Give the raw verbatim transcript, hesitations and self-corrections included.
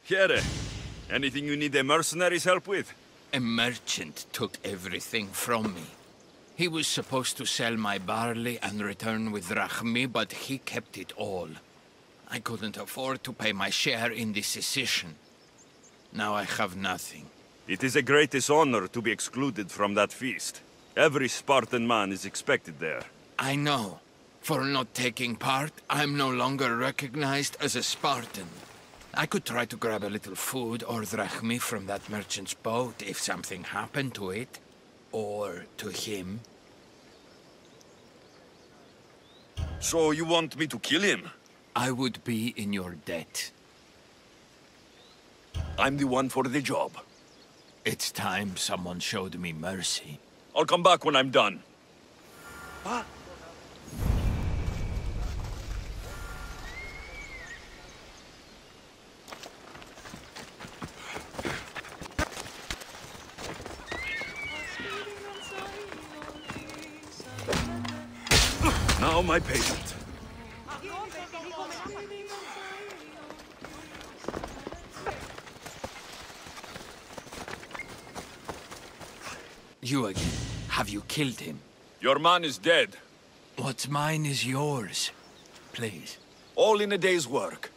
Here, anything you need a mercenary's help with? A merchant took everything from me. He was supposed to sell my barley and return with drachmi, but he kept it all. I couldn't afford to pay my share in the secession. Now I have nothing. It is a greatest honor to be excluded from that feast. Every Spartan man is expected there. I know. For not taking part, I'm no longer recognized as a Spartan. I could try to grab a little food or drachmi from that merchant's boat if something happened to it. Or to him. So you want me to kill him? I would be in your debt. I'm the one for the job. It's time someone showed me mercy. I'll come back when I'm done. What? Now my payment. You again. Have you killed him? Your man is dead. What's mine is yours. Please. All in a day's work.